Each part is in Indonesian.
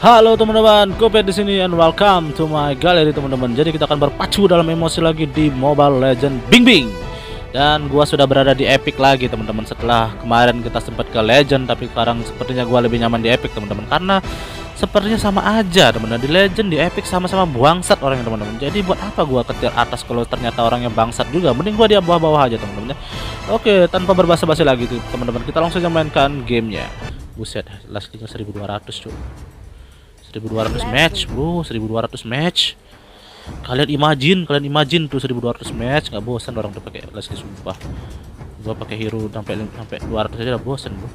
Halo teman-teman, Kopet di sini and welcome to my gallery teman-teman. Jadi kita akan berpacu dalam emosi lagi di Mobile Legend Bing Bing. Dan gua sudah berada di Epic lagi teman-teman. Setelah kemarin kita sempat ke Legend, tapi sekarang sepertinya gua lebih nyaman di Epic teman-teman, karena sepertinya sama aja teman-teman. Di Legend, di Epic sama-sama bangsat orangnya teman-teman. Jadi buat apa gua ketir atas kalau ternyata orangnya bangsat juga? Mending gua di bawah-bawah aja teman-teman ya. Oke, tanpa berbasa-basi lagi teman-teman, kita langsung aja mainkan gamenya. Buset, last 1200 cuy. 1200 match bro, 1200 match. Kalian imagine tuh 1200 match, nggak bosan orang tuh pakai Leslie, sumpah. Gua pakai hero sampai 200 aja udah bosan bro.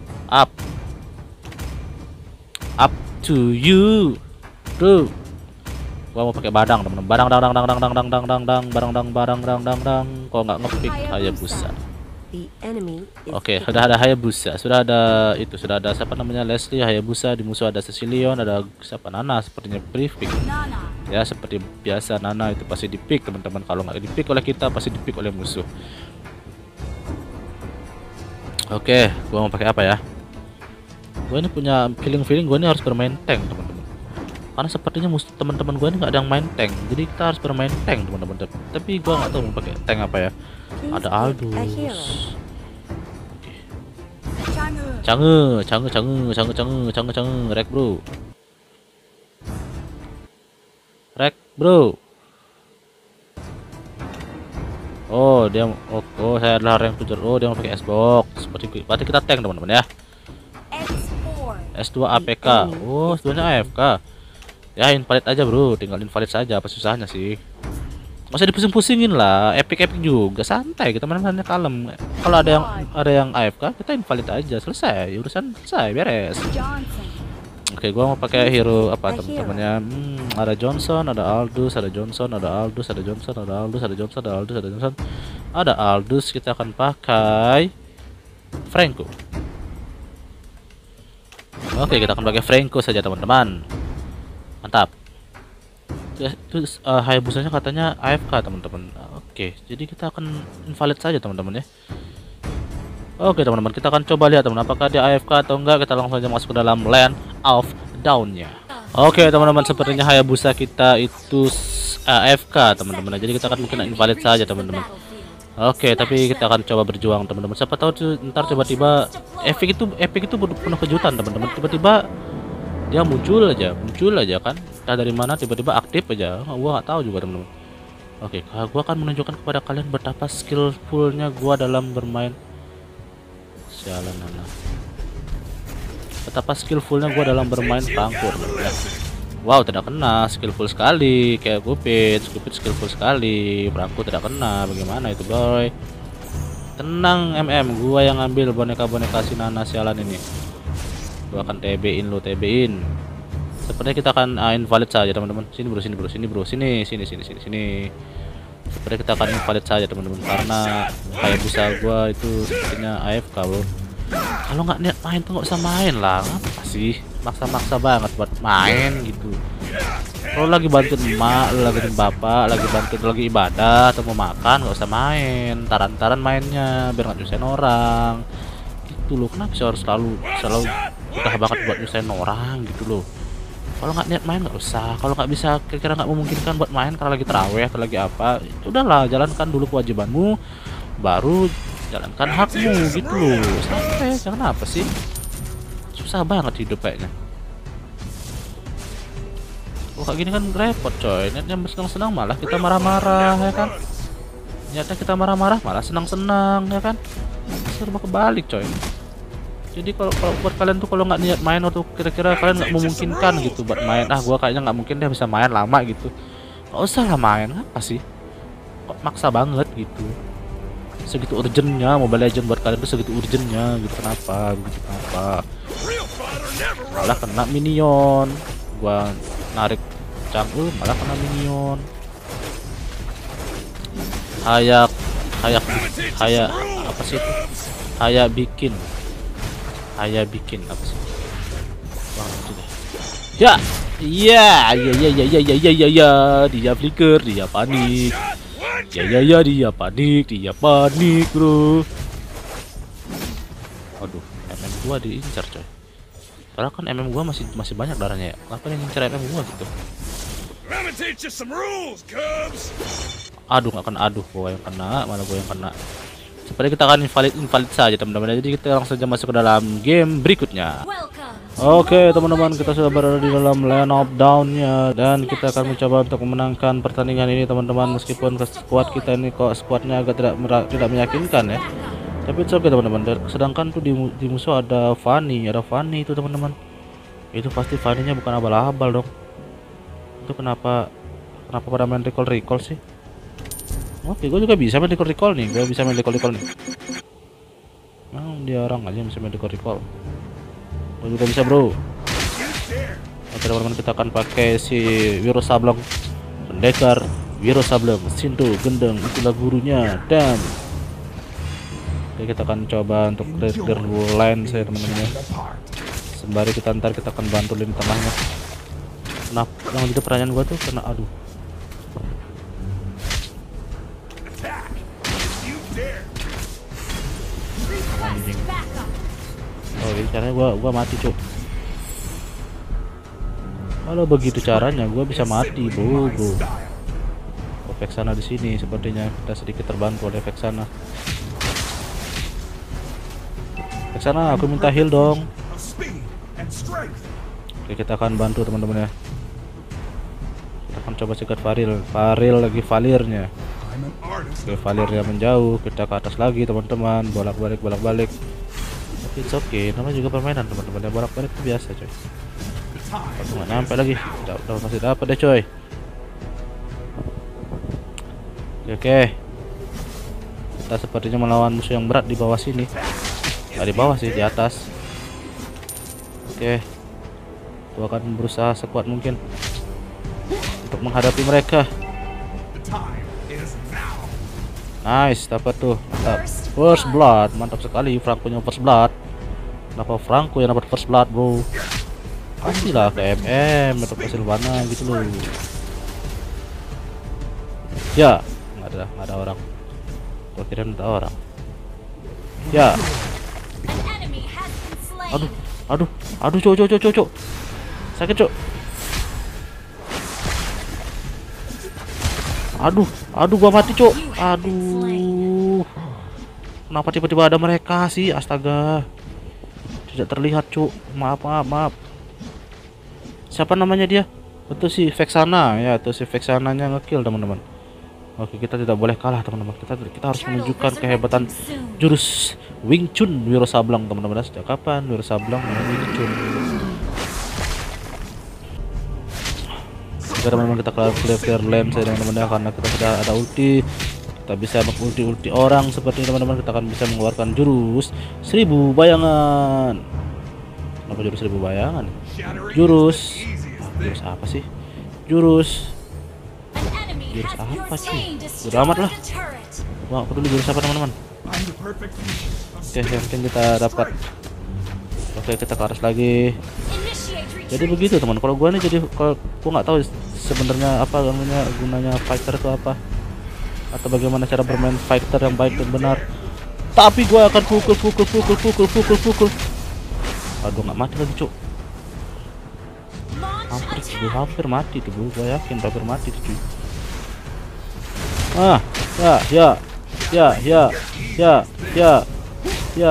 Up to you bro. Gua mau pakai badang teman-teman, barang. Kok nggak ngepick Hayabusa. Oke, sudah ada Hayabusa, sudah ada siapa namanya, Leslie, Hayabusa, di musuh ada Cecilion, ada siapa, Nana, sepertinya pre-pick. Ya seperti biasa, Nana itu pasti di-pick teman-teman. Kalau nggak di-pick oleh kita, pasti di-pick oleh musuh. Oke, gua mau pakai apa ya? Gua ini punya feeling gua ini harus bermain tank teman-teman. Karena sepertinya musuh teman-teman gua ini nggak ada yang main tank, jadi kita harus bermain tank teman-teman. Tapi gua nggak tahu mau pakai tank apa ya. Ada Aldous. Cange, rek bro. Oh dia, saya adalah rank 7. Oh dia mau pakai S-box. Berarti kita tank teman-teman ya. S2 APK. Oh S2 nya AFK. Ya invalid aja bro, tinggal invalid saja, apa susahnya sih. Masa dipusing-pusingin lah, epic juga, santai kita main-mainnya kalem. Kalau ada yang AFK, kita invalid aja, selesai, urusan selesai, beres. Oke, gua mau pakai hero apa teman-temannya? Ada Johnson, ada Aldous, ada Johnson, ada Aldous, ada Johnson, ada Aldous, ada Johnson, ada Aldous, ada Johnson, ada Aldous. Kita akan pakai Franco. Oke, kita akan pakai Franco saja teman-teman. Mantap. Terus Hayabusanya katanya AFK teman-teman. Oke, jadi kita akan invalid saja teman-teman ya. Oke teman-teman, kita akan coba lihat teman, apakah dia AFK atau enggak. Kita langsung aja masuk ke dalam Land of Dawn-nya. Oke teman-teman, sepertinya Hayabusa kita itu AFK teman-teman. Jadi kita akan mungkin invalid saja teman-teman. Oke, tapi kita akan coba berjuang teman-teman. Siapa tahu ntar tiba-tiba Epic itu penuh kejutan teman-teman. Tiba-tiba dia muncul aja kan, entah dari mana tiba-tiba aktif aja, gua nggak tahu juga teman-teman. Oke, gua akan menunjukkan kepada kalian betapa skillfulnya gua dalam bermain. Sialan Nana, betapa skillfulnya gua dalam bermain pangkur ya. Wow, tidak kena, skillful sekali, kayak Cupid skillful sekali, perangku tidak kena. Bagaimana itu boy? Tenang gua yang ambil boneka-boneka si Nana sialan ini. Gua akan TB-in lo, TB-in. Sepertinya kita akan invalid saja teman-teman. Sini bro. Sini. Sepertinya kita akan invalid saja teman-teman, karena Hayabusa gua itu sepertinya AFK bro. Kalau nggak niat main tuh nggak usah main lah. Apa sih maksa-maksa banget buat main gitu? Kalau lagi bantuin emak, lagi bantuin bapak, lagi ibadah atau mau makan, nggak usah main. Taran-taran mainnya biar nggak nyusahin orang gitu loh. Kenapa sih harus selalu udah banget buat nyusahin orang gitu loh? Kalau nggak niat main nggak usah. Kalau nggak bisa, kira-kira nggak memungkinkan buat main karena lagi taraweh atau lagi apa, udahlah, jalankan dulu kewajibanmu, baru jalankan hakmu gitu loh. Santai, jangan apa sih, susah banget hidup kayaknya. Kayak gini kan repot coy. Niatnya senang-senang malah kita marah-marah ya kan. Niatnya kita marah-marah malah senang-senang ya kan. Serba kebalik coy. Jadi kalau buat kalian tuh, kalau nggak niat main atau kira-kira kalian nggak memungkinkan gitu buat main, gua kayaknya nggak mungkin dia bisa main lama gitu, nggak usah lah main. Apa sih kok maksa banget gitu? Segitu urgentnya Mobile Legend buat kalian tuh, segitu urgentnya gitu. Kenapa malah kena minion. Gua narik cangkul malah kena minion. Kayak apa sih itu? Kayak bikin apa sih? Wah, itu deh. Ya, dia flicker, dia panik. Dia panik, bro. Aduh, MM gua diincar coy. Padahal kan MM gua masih banyak darahnya ya. Kenapa dia ngincer MM gua gitu? Aduh, nggak kena. Aduh, gua yang kena, malah gua yang kena. Seperti kita akan invalid saja teman-teman. Jadi kita langsung saja masuk ke dalam game berikutnya. Oke teman-teman, kita sudah berada di dalam Land of Down-nya dan kita akan mencoba untuk memenangkan pertandingan ini teman-teman. Meskipun squad kita ini kok squadnya agak tidak meyakinkan ya. Tapi itu oke teman-teman. Sedangkan tuh di musuh ada Fanny itu teman-teman. Itu pasti Fanny-nya bukan abal-abal dong. Itu kenapa pada main recall sih? Oke, gue juga bisa main recall nih. Gue bisa main recall nih. Dia orang aja yang bisa main recall. Gue juga bisa bro. Oke teman-teman, kita akan pakai si Wiro Sableng, pendekar Wiro Sableng, Sinto Gendeng, itulah gurunya. Dan oke, kita akan coba untuk clear line saya teman-teman ya. Sembari kita akan bantu lini tengahnya. Nah, yang jadi pertanyaan gua tuh karena aduh. Anjing. Oh, ini caranya gua mati, Cuk. Kalau begitu caranya gua bisa mati, bro. Efek sana di sini sepertinya kita sedikit terbantu oleh efek sana. Efek sana, aku minta heal dong. Oke, kita akan bantu teman-teman ya. Kita akan coba cegat Faril lagi Valirnya. Oke, Valirnya menjauh, kita ke atas lagi teman-teman, bolak-balik. Tapi it's okay, namanya juga permainan teman-teman ya, bolak-balik itu biasa coy. Aku nggak nyampe lagi, udah masih dapat deh coy. Oke. Kita sepertinya melawan musuh yang berat di bawah sini. Nggak di bawah sih, di atas. Oke. Aku akan berusaha sekuat mungkin untuk menghadapi mereka. Nice, dapat tuh. Mantap. First blood, mantap sekali. Franco-nya first blood. Kenapa Franco yang dapat first blood, bro? Kasihlah ke MM atau ke Silvana gitu loh. Ya, nggak ada orang. Gua kira ada orang. Ya. Aduh, cok. Sakit, cok. Aduh, gua mati, cok. Aduh. Kenapa tiba-tiba ada mereka sih? Astaga. Tidak terlihat, cok. Maaf. Siapa namanya dia? Betul si Vexana ya, itu si Vexananya ngekill teman-teman. Oke, kita tidak boleh kalah teman-teman. Kita harus menunjukkan kehebatan jurus Wing Chun Wiro Sableng teman-teman. Sejak kapan Wiro Sableng Wing Chun? Oke teman-teman, kita clear lane saya teman-teman ya, karena kita sudah ada ulti. Kita bisa ulti orang seperti ini teman-teman. Kita akan bisa mengeluarkan jurus 1000 bayangan. Kenapa jurus 1000 bayangan? Jurus apa sih? Jurus apa sih? Udah amat lah. Wah, aku dulu jurus apa teman-teman? Oke, yang penting kita dapat. Oke, kita ke atas lagi. Jadi begitu teman. Kalau gua nih kalau gua nggak tahu sebenarnya apa gunanya fighter itu apa, atau bagaimana cara bermain fighter yang baik dan benar. Tapi gua akan pukul. Aduh, nggak mati lagi, cuk. Hampir mati tuh, gue yakin hampir mati tuh, cuy. Ya.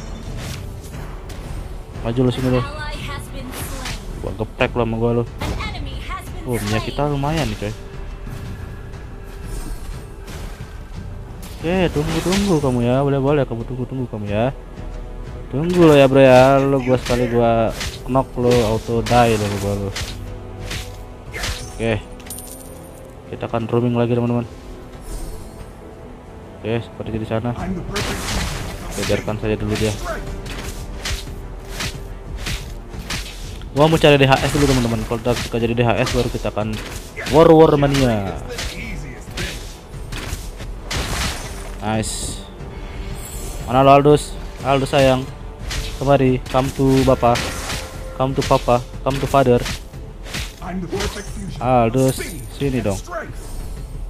Maju lu sini lu. Gua geprek lu sama gua lu. Oh, minyak kita lumayan nih, coy. Oke, tunggu kamu ya. Boleh kamu tunggu kamu ya. Tunggu lo ya, bro ya. Lo gua sekali gua knock lo auto die lo gua lo. Oke. Kita akan roaming lagi, teman-teman. Oke, seperti di sana. Biarkan saja dulu dia. Gua mau cari DHS dulu, teman-teman. Kalau kita jadi DHS baru kita akan war mania. Nice. Mana lo, Aldous sayang. Kemari, come to Bapak. Come to Papa, come to Father. Aldous, sini dong.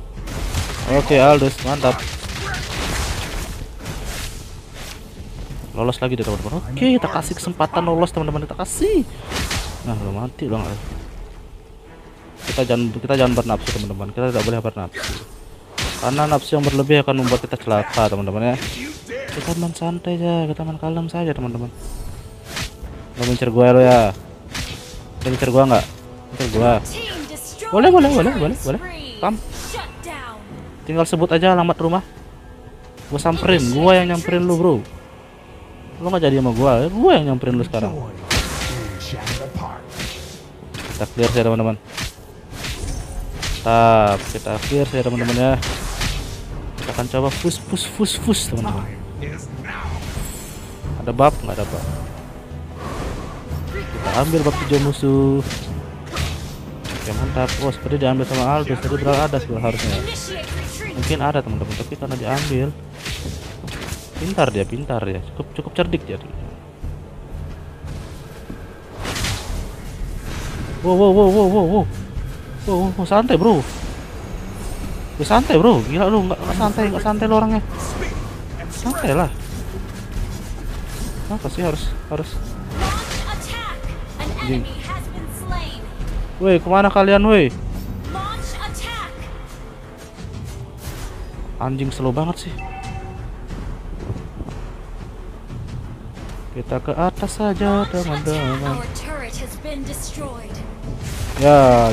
Oke, Aldous, mantap. Lolos lagi deh teman-teman. Oke, kita kasih kesempatan lolos teman-teman, kita kasih. Nah, lo mati dong. Kita jangan bernafsu teman-teman. Kita tidak boleh bernafsu. Karena nafsu yang berlebih akan membuat kita celaka teman-teman ya. Kita main santai aja, kita main kalem saja teman-teman. Lo mencer gue lo ya. Lo mencer gue nggak? Mencer gue. Boleh. Kam. Tinggal sebut aja alamat rumah. Gue samperin, gue yang nyamperin lu bro. Lu nggak jadi sama gue yang nyamperin lu sekarang. Kita clear ya teman-teman. Kita clear ya teman-teman ya. Kita akan coba push teman-teman. Ada bab nggak ada bab? Kita ambil bab 7 musuh. Oke mantap. Oh seperti diambil sama Aldous. Tadi berada ada sebelah harusnya. Mungkin ada teman-teman, tapi karena diambil. Pintar dia, cukup cerdik dia. Wow, santai bro. Santai bro, gila lu nggak santai lo orangnya. Santai lah. Apa sih harus? Woi, kemana kalian woi? Anjing slow banget sih. Kita ke atas saja teman-teman. Ya.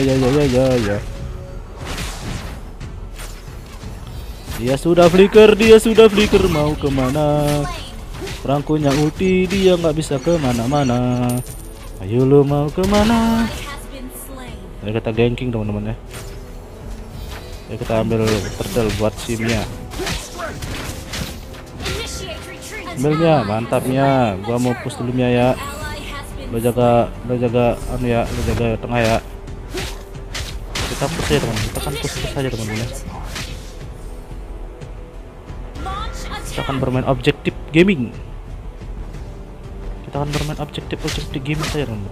Dia sudah flicker mau kemana? Perangkunya ulti, dia nggak bisa kemana-mana. Ayo lu mau kemana? Ayo kita ganking teman-teman ya. Ayo kita ambil turtle buat simnya. Ambilnya, mantapnya. Gua mau push dulu ya. Lo jaga anu ya, lo jaga tengah ya. Kita push ya teman, kita kan push saja teman-teman. Kita akan bermain objektif gaming. Objektif gaming saja teman-teman.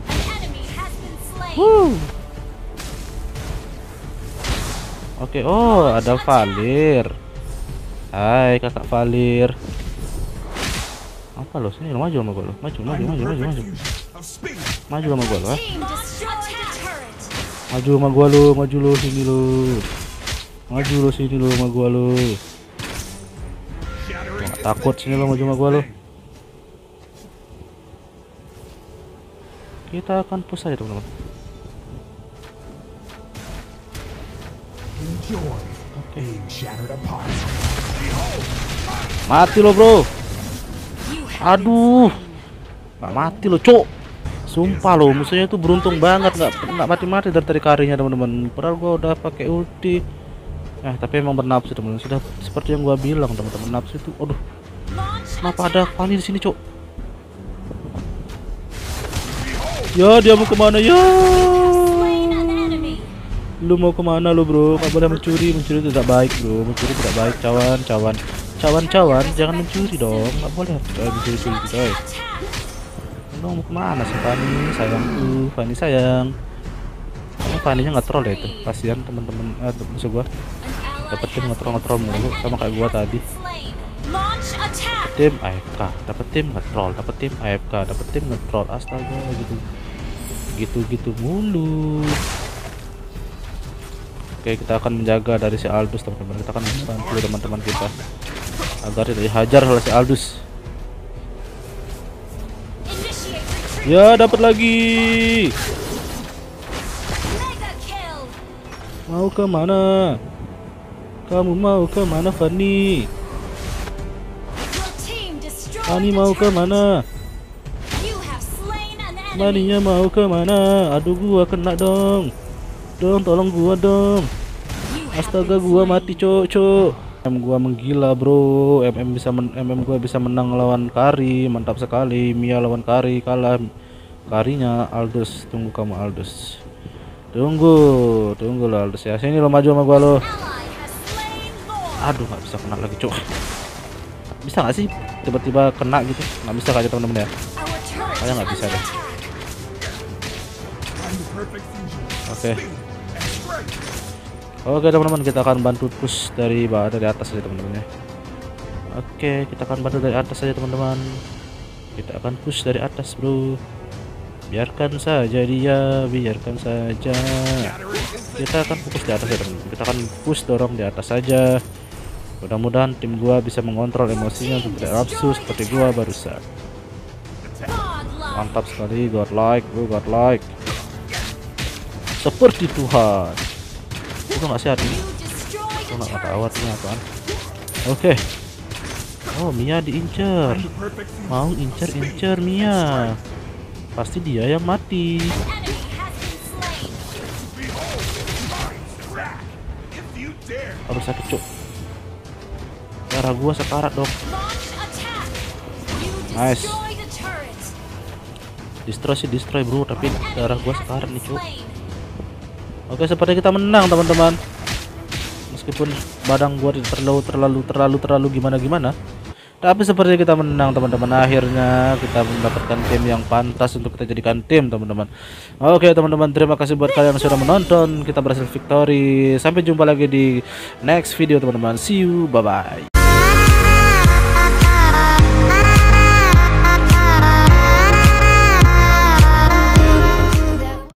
Oke, oh ada Valir. Hai kakak Valir. Apa lo? Sini lo maju sama gua lo. Maju sama gua lo. Maju lo sini lo. Sama gua lo. Nggak takut sini lo maju sama gua lo. Kita akan push aja teman-teman. Oke. Mati lo bro. Aduh, nggak mati lo cok. Sumpah lo, musuhnya itu beruntung banget nggak mati dari karinya teman-teman. Padahal gua udah pakai ulti. Tapi emang bernafsu teman-teman. Sudah seperti yang gua bilang teman-teman, nafsu itu. Aduh, kenapa ada Fanny di sini cok? Ya dia mau kemana ya? Lu mau kemana lu bro? Nggak boleh mencuri tidak baik bro. Mencuri tidak baik cawan, jangan mencuri dong. Nggak boleh mencuri coy. Lu mau kemana sih Fanny sayangku? Fanny sayang. Fanny-nya nggak troll ya itu. Kasihan teman-teman musuh gua. Dapetin nge-troll mulu sama kayak gua tadi. Tim AFK, dapet tim nge-troll. Astaga gitu mulu. Oke, kita akan menjaga dari si Aldous teman-teman. Kita akan bantu teman-teman kita agar tidak dihajar oleh si Aldous. Ya, dapat lagi. Mau kemana? Kamu mau kemana, Fanny? Fanny mau kemana? Fanny-nya mau kemana? Aduh, gua kena dong. Tolong gua dong. Astaga, gua mati cok. Gua menggila bro. Gua bisa menang lawan Kari. Mantap sekali. Mia lawan Kari kalah. Karinya Aldous. Tunggu kamu Aldous. Tunggu lo Aldous ya. Sini lo maju sama gua lo. Aduh, nggak bisa kena lagi cok. Bisa nggak sih tiba-tiba kena gitu? Nggak bisa aja teman-teman ya. Kayaknya nggak bisa deh. Oke teman-teman, kita akan bantu push dari atas ya teman-teman ya. Oke, kita akan bantu dari atas saja teman-teman. Kita akan push dari atas bro. Biarkan saja dia, biarkan saja. Kita akan fokus di atas ya teman-teman. Kita akan push dorong di atas saja. Mudah-mudahan tim gua bisa mengontrol emosinya untuk tidak nafsu seperti gua barusan. Mantap sekali, godlike bro, godlike. Seperti Tuhan. Itu nggak sehat ini. Itu nggak tahu artinya apaan. Oke. Oh, Mia diincer. Mau incer Mia. Pasti dia yang mati. Harus sakit cuk. Darah gua sekarat dong. Nice. Destroy bro, tapi darah gua sekarat nih cuk. Oke, seperti kita menang teman-teman. Meskipun badang gua terlalu gimana, tapi seperti kita menang teman-teman. Akhirnya kita mendapatkan tim yang pantas untuk kita jadikan tim teman-teman. Oke teman-teman, terima kasih buat kalian yang sudah menonton. Kita berhasil victory. Sampai jumpa lagi di next video teman-teman. See you, bye bye.